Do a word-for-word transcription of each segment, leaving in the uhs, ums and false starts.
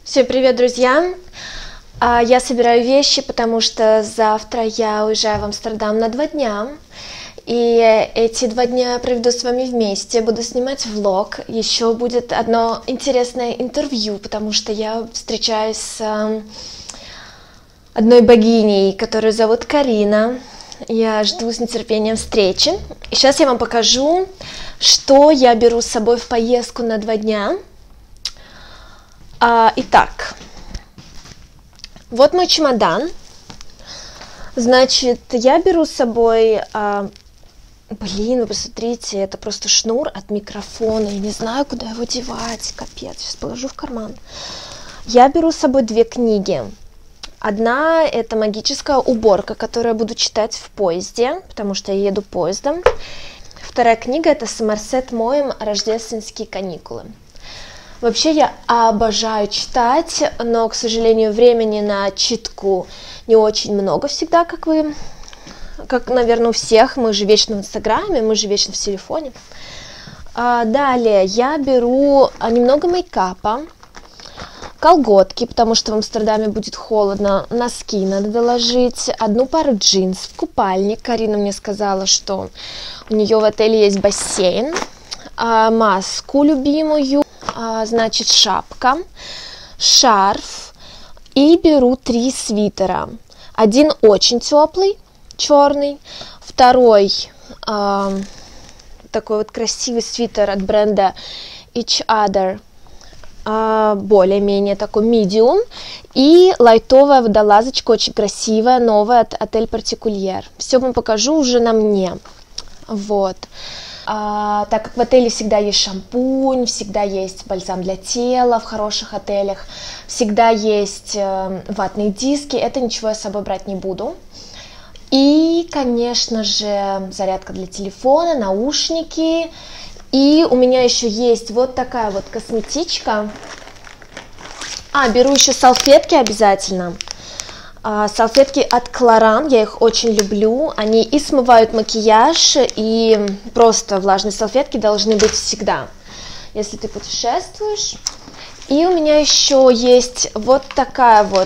Всем привет, друзья! Я собираю вещи, потому что завтра я уезжаю в Амстердам на два дня. И эти два дня я проведу с вами вместе, буду снимать влог. Еще будет одно интересное интервью, потому что я встречаюсь с одной богиней, которую зовут Карина. Я жду с нетерпением встречи. И сейчас я вам покажу, что я беру с собой в поездку на два дня. А, итак, вот мой чемодан. Значит, я беру с собой... А, блин, вы посмотрите, это просто шнур от микрофона. Я не знаю, куда его девать. Капец, сейчас положу в карман. Я беру с собой две книги. Одна – это магическая уборка, которую я буду читать в поезде, потому что я еду поездом. Вторая книга – это Сомерсет Моэм «Рождественские каникулы». Вообще я обожаю читать, но, к сожалению, времени на читку не очень много всегда, как вы, как, наверное, у всех. Мы же вечно в Инстаграме, мы же вечно в телефоне. А далее я беру немного мейкапа, колготки, потому что в Амстердаме будет холодно, носки надо доложить, одну пару джинсов, купальник. Карина мне сказала, что у нее в отеле есть бассейн, а маску любимую, а, значит, шапка, шарф, и беру три свитера. Один очень теплый, черный, второй а, такой вот красивый свитер от бренда Each Other, а, более-менее такой medium, и лайтовая водолазочка, очень красивая, новая от Отель Партикульер. Все вам покажу уже на мне. Вот. А, так как в отеле всегда есть шампунь, всегда есть бальзам для тела в хороших отелях, всегда есть э, ватные диски, это ничего я с собой брать не буду. И, конечно же, зарядка для телефона, наушники. И у меня еще есть вот такая вот косметичка. А, беру еще салфетки обязательно. А, салфетки от Кларан, я их очень люблю. Они и смывают макияж, и просто влажные салфетки должны быть всегда, если ты путешествуешь. И у меня еще есть вот такая вот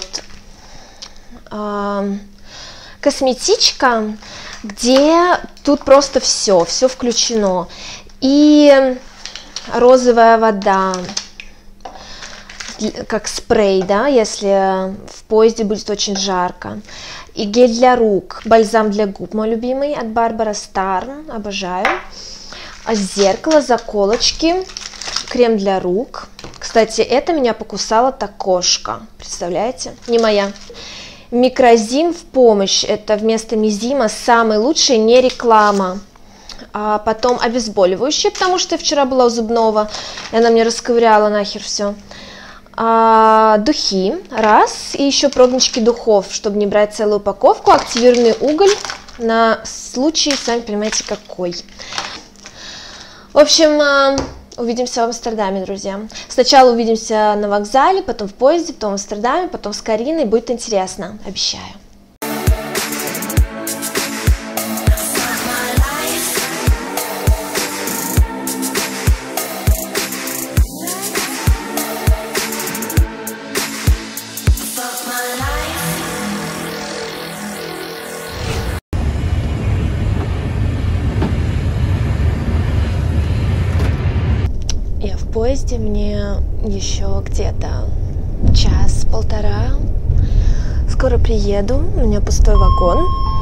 а, косметичка, где тут просто все, все включено. И розовая вода, как спрей, да, если в поезде будет очень жарко. И гель для рук, бальзам для губ, мой любимый, от Барбара Старн, обожаю. А зеркало, заколочки, крем для рук. Кстати, это меня покусала та кошка, представляете? Не моя. Микрозим в помощь, это вместо мизима самый лучший, не реклама. А потом обезболивающее, потому что я вчера была у зубного, и она мне расковыряла нахер все. А, духи, раз, и еще пробнички духов, чтобы не брать целую упаковку, активированный уголь на случай, сами понимаете, какой. В общем, увидимся в Амстердаме, друзья. Сначала увидимся на вокзале, потом в поезде, потом в Амстердаме, потом с Кариной, будет интересно, обещаю. В поезде, мне еще где-то час-полтора. Скоро приеду, у меня пустой вагон.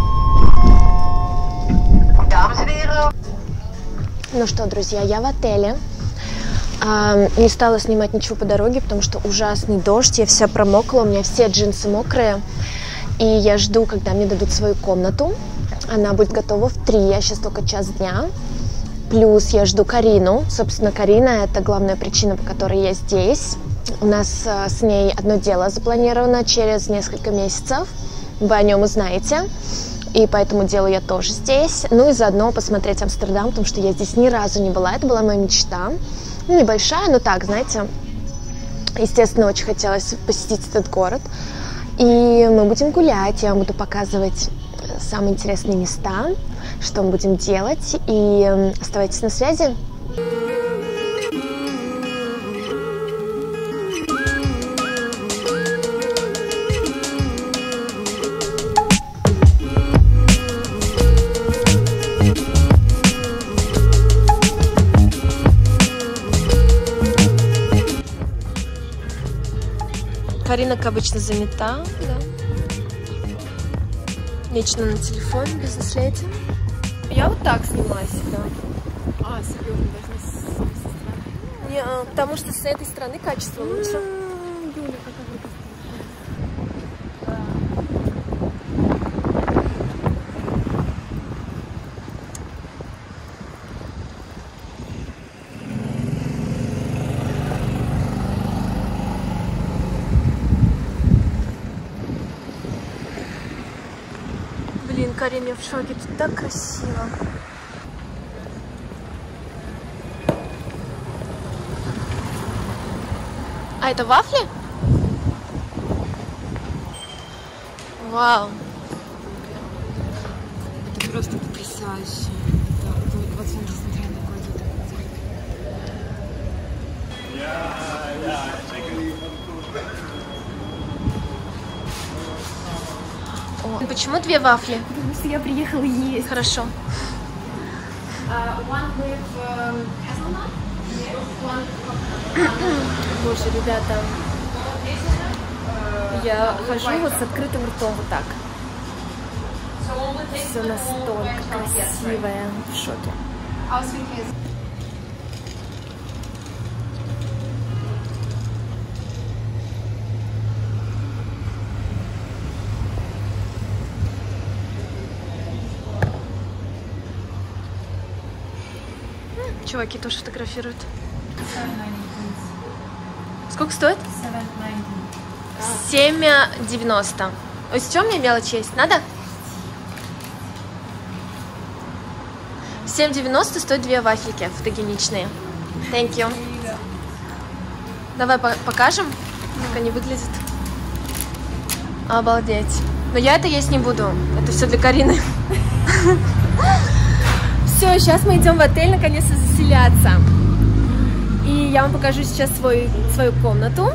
Ну что, друзья, я в отеле. А, не стала снимать ничего по дороге, потому что ужасный дождь, я вся промокла, у меня все джинсы мокрые. И я жду, когда мне дадут свою комнату. Она будет готова в три, я сейчас только час дня. Плюс я жду Карину. Собственно, Карина – это главная причина, по которой я здесь. У нас а, с ней одно дело запланировано через несколько месяцев. Вы о нем узнаете. И по этому делу я тоже здесь. Ну и заодно посмотреть Амстердам, потому что я здесь ни разу не была. Это была моя мечта. Ну, небольшая, но так, знаете. Естественно, очень хотелось посетить этот город. И мы будем гулять, я вам буду показывать самые интересные места, что мы будем делать. И оставайтесь на связи. Карина, как обычно, занята, да. Вечно на телефон, бизнес-леди. Я вот так снимаю всегда. А, серьезно, даже с этой стороны? Не, а, потому что с этой стороны качество лучше. Юля, какая вы. Блин, Карин, я в шоке, тут так красиво. А это вафли? Вау. Это просто потрясающе. Да, вот, вот смотри, смотри, он такой О, почему две вафли? Потому что я приехала есть. Хорошо. Боже, ребята, я хожу вот с открытым ртом вот так. Все настолько красивое, в шоке. Чуваки тоже фотографируют. Сколько стоит? семь девяносто. Ой, с чем мне мелочь есть? Надо? семь девяносто стоит две вафельки фотогеничные. Thank you. Давай по покажем, как они выглядят. Обалдеть. Но я это есть не буду. Это все для Карины. Все, сейчас мы идем в отель наконец-то заселяться. И я вам покажу сейчас свой, свою комнату.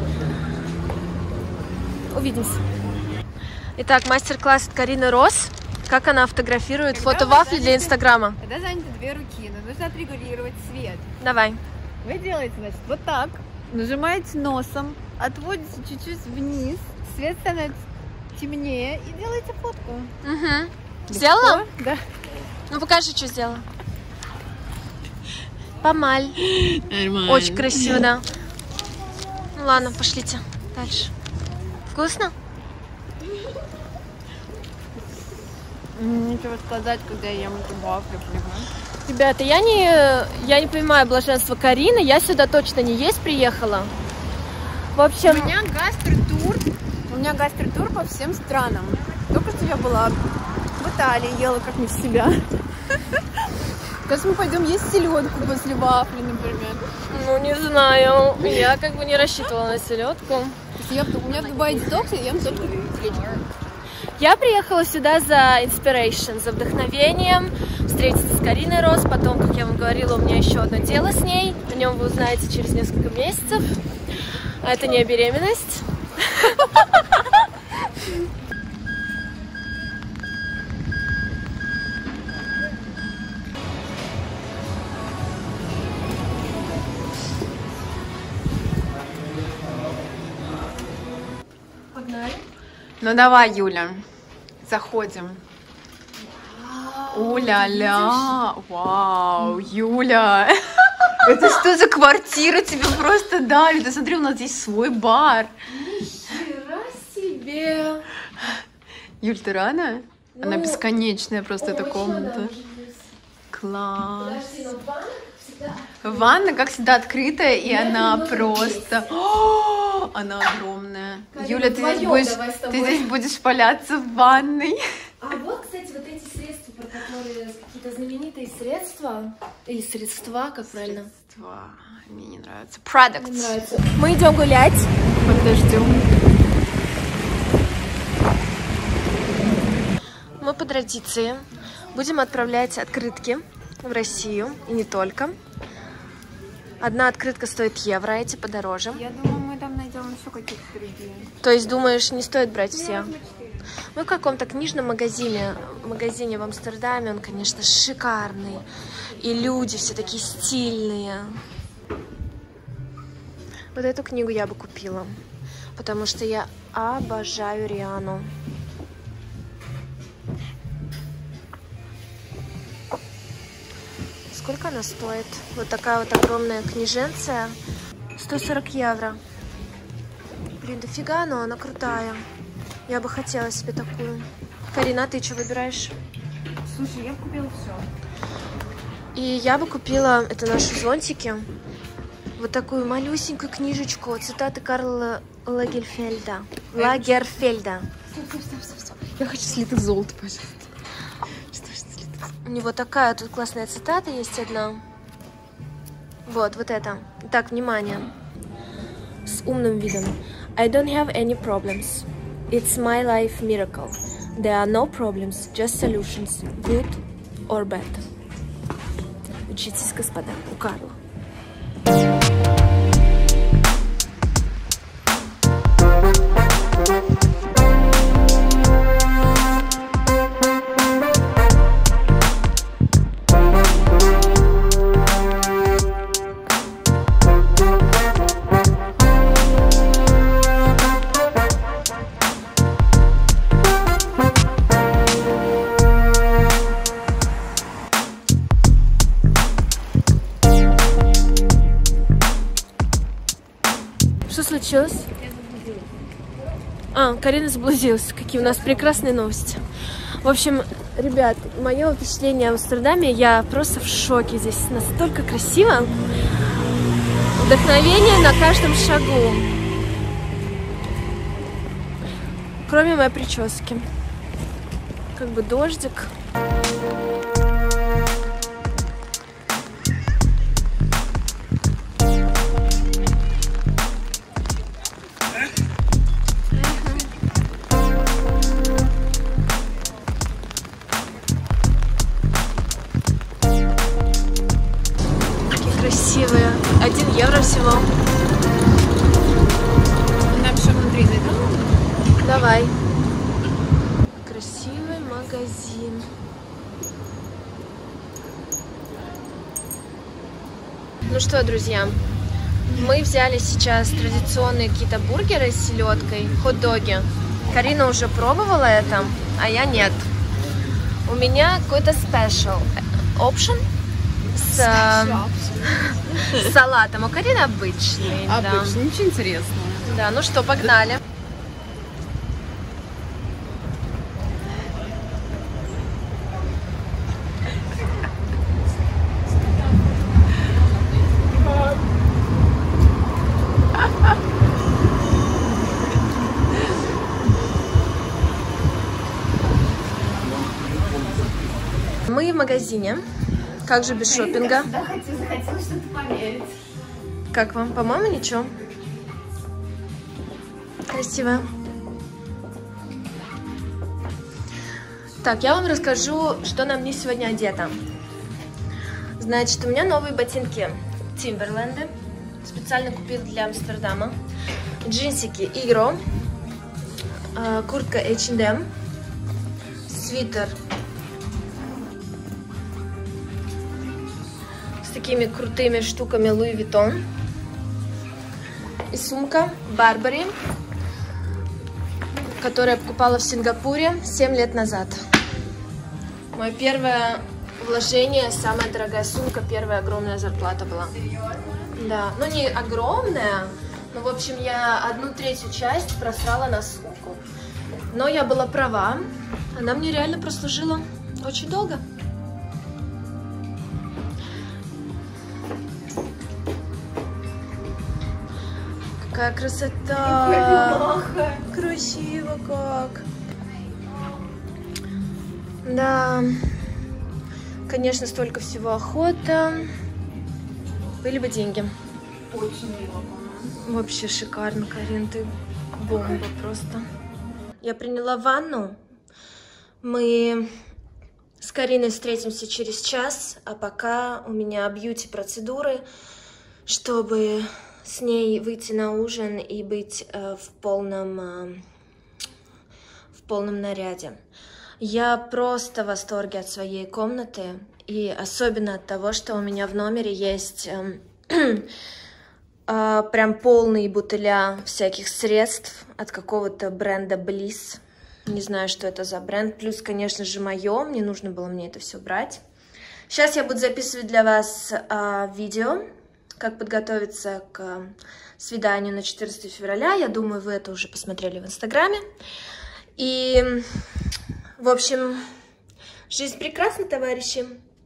Увидимся. Итак, мастер-класс от Карины Рос. Как она фотографирует фото-вафли для Инстаграма. Когда заняты две руки, но нужно отрегулировать свет. Давай. Вы делаете, значит, вот так. Нажимаете носом, отводите чуть-чуть вниз, свет становится темнее и делаете фотку. Угу. Сделала? Да. Ну покажи, что сделала. Помаль. Нормально. Очень красиво, да. Ну ладно, пошлите дальше. Вкусно? Ничего сказать, когда я ем эту вафлю, понимаешь? Ребята, я не, я не понимаю блаженства Карины. Я сюда точно не есть приехала. В общем... У меня гастротур. У меня гастротур по всем странам. Только что я была в Италии, ела как не в себя. Сейчас мы пойдем есть селедку после вафли, например. Ну, не знаю. Я как бы не рассчитывала на селедку. Я, у меня в Дубае детокс, я ем только гречку. Я приехала сюда за inspiration, за вдохновением, встретиться с Кариной Рос. Потом, как я вам говорила, у меня еще одно дело с ней. О нем вы узнаете через несколько месяцев. А это не беременность. Погнали. Ну давай, Юля, заходим. Уля-ля, вау, Юля. Это что за квартира тебе просто дали? Ты смотри, у нас здесь свой бар. Нихера себе. Юль, ты рада? Ну, она бесконечная просто эта комната. Она... Класс. Подожди, но ванна, как всегда. Ванна, как всегда, открытая, и Я она немного просто... О, она огромная. Карина, Юля, ты здесь, вдвоем будешь, давай с ты тобой. здесь будешь валяться в ванной. А вот, кстати, вот эти средства, про которые какие-то знаменитые средства, или средства, как правильно? Средства. Мне не нравится. Products. Мне нравится. Мы идем гулять. Подождем. Мы по традиции будем отправлять открытки в Россию, и не только. Одна открытка стоит евро, эти подороже. Я думаю, мы там найдем еще какие-то другие. То есть, думаешь, не стоит брать все? Мы в каком-то книжном магазине, магазине в Амстердаме, он, конечно, шикарный. И люди все такие стильные. Вот эту книгу я бы купила. потому что я обожаю Риану. Сколько она стоит? Вот такая вот огромная книженция. сто сорок евро. Блин, дофига, но она крутая. Я бы хотела себе такую. Карина, ты что выбираешь? Слушай, я купила все. И я бы купила, это наши зонтики, вот такую малюсенькую книжечку, цитаты Карла Лагерфельда. Лагерфельда. Стоп, стоп, стоп, стоп, стоп. Я хочу слиток золота, пожалуйста. Что ж слиток? У него такая тут классная цитата есть одна. Вот, вот это. Так, внимание. С умным видом. I don't have any problems. It's my life miracle. There are no problems, just solutions, good or bad. Учитесь, господа, у Карла. Что случилось? Я заблудилась. А, Карина заблудилась. Какие у нас прекрасные новости. В общем, ребят, мое впечатление о Амстердаме, я просто в шоке. Здесь настолько красиво. Вдохновение на каждом шагу. Кроме моей прически. Как бы дождик. Красивые. Один евро всего. Нам еще внутри зайдем? Давай. Красивый магазин. Ну что, друзья, мы взяли сейчас традиционные какие-то бургеры с селедкой, хот-доги. Карина уже пробовала это, а я нет. У меня какой-то special option с, с салатом. У Карины обычный. Обычно, да. Ничего интересного. Да, ну что, погнали. Мы в магазине. Как же без шопинга? Да, захотела что-то померить. Как вам? По-моему, ничего. Красиво. Так, я вам расскажу, что на мне сегодня одето. Значит, у меня новые ботинки Timberland. Специально купила для Амстердама. Джинсики Игро. Куртка эйч энд эм. Свитер с такими крутыми штуками Louis Vuitton. И сумка Burberry, которую я покупала в Сингапуре семь лет назад. Мое первое вложение, самая дорогая сумка, первая огромная зарплата была. Да, ну не огромная, но в общем я одну третью часть просрала на сумку. Но я была права, она мне реально прослужила очень долго. Какая красота! Красиво как! Да, конечно, столько всего охота. Были бы деньги. Очень мило, по-моему. Вообще шикарно, Карин, ты бомба просто. Я приняла ванну. Мы с Кариной встретимся через час, а пока у меня бьюти-процедуры, чтобы с ней выйти на ужин и быть э, в полном, э, в полном наряде. Я просто в восторге от своей комнаты и особенно от того, что у меня в номере есть э, э, прям полные бутыля всяких средств от какого-то бренда Bliss. Не знаю, что это за бренд. Плюс, конечно же, мое. Не нужно было мне это все брать. Сейчас я буду записывать для вас э, видео, как подготовиться к свиданию на четырнадцатое февраля. Я думаю, вы это уже посмотрели в Инстаграме. И, в общем, жизнь прекрасна, товарищи.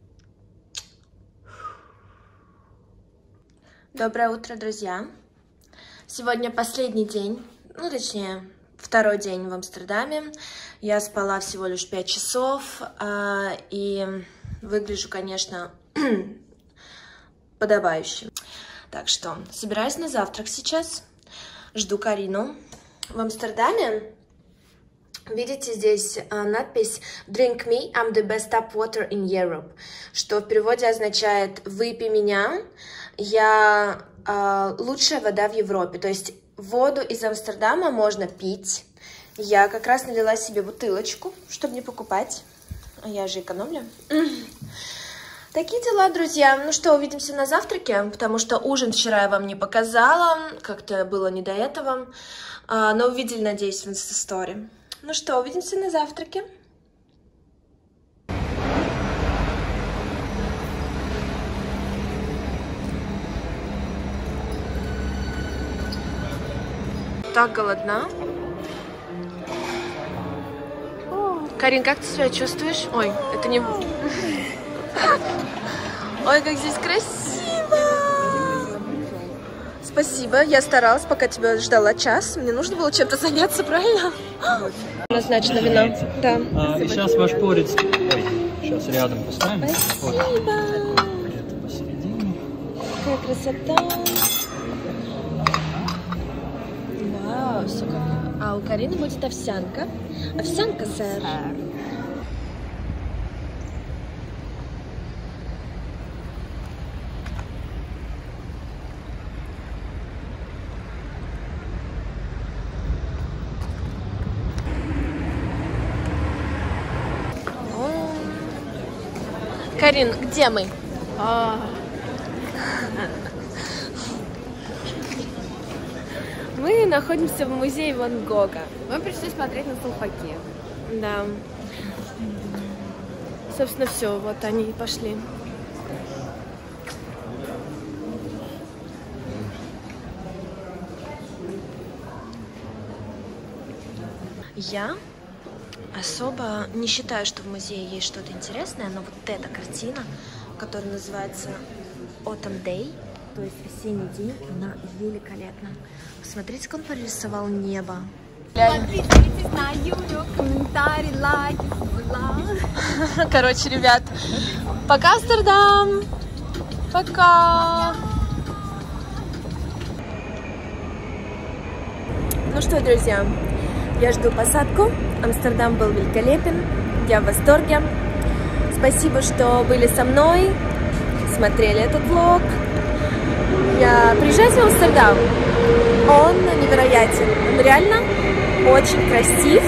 Доброе утро, друзья. Сегодня последний день, ну, точнее, второй день в Амстердаме. Я спала всего лишь пять часов, э, и выгляжу, конечно, подобающе. Так что, собираюсь на завтрак сейчас. Жду Карину. В Амстердаме, видите, здесь э, надпись «Drink me, I'm the best tap water in Europe», что в переводе означает «Выпей меня, я э, лучшая вода в Европе». То есть воду из Амстердама можно пить. Я как раз налила себе бутылочку, чтобы не покупать. Я же экономлю. Такие дела, друзья. Ну что, увидимся на завтраке, потому что ужин вчера я вам не показала. Как-то было не до этого. А, но увидели, надеюсь, в инстастори. Ну что, увидимся на завтраке. Так голодна. Карин, как ты себя чувствуешь? Ой, это не... Ой, как здесь красиво! Спасибо, я старалась, пока тебя ждала час. Мне нужно было чем-то заняться, правильно? Назначено вино. Да. А, и сейчас ваш порец. Ой, сейчас рядом поставим. Спасибо! Вот. Это посередине. Какая красота! Вау, все как... А у Карины будет овсянка. Овсянка, сэр. Карин, где мы? А. Мы находимся в музее Ван Гога. Мы пришли смотреть на Салфаки. Да. Собственно, все, вот они и пошли. Я особо не считаю, что в музее есть что-то интересное, но вот эта картина, которая называется Autumn Day, то есть осенний день, она великолепна. Посмотрите, как он порисовал небо. Подписывайтесь на Юлю, комментарий, лайки, бла. Короче, ребят, пока, Амстердам! Пока! Ну что, друзья, я жду посадку. Амстердам был великолепен. Я в восторге. Спасибо, что были со мной, смотрели этот влог. Я приезжайте в Амстердам. Он невероятен. Он реально очень красив.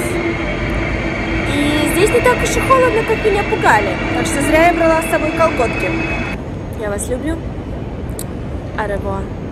И здесь не так уж и холодно, как меня пугали. Так что зря я брала с собой колготки. Я вас люблю. Au revoir.